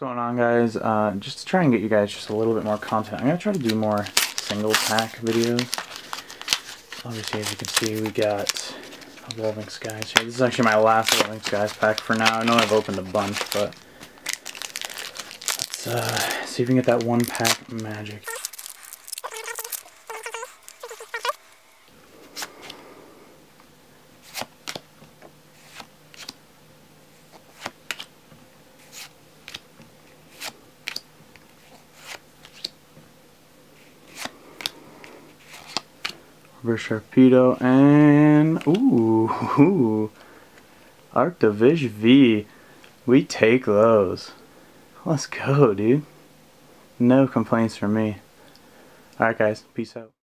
going on, guys? Just to try and get you guys just a little bit more content, I'm going to try to do more single pack videos. Obviously, as you can see, we got Evolving Skies here. This is actually my last Evolving Skies pack for now. I know I've opened a bunch, but let's see if we can get that one pack magic. Reverse Sharpedo and ooh, Arctovish V. We take those. Let's go, dude. No complaints from me. Alright guys, peace out.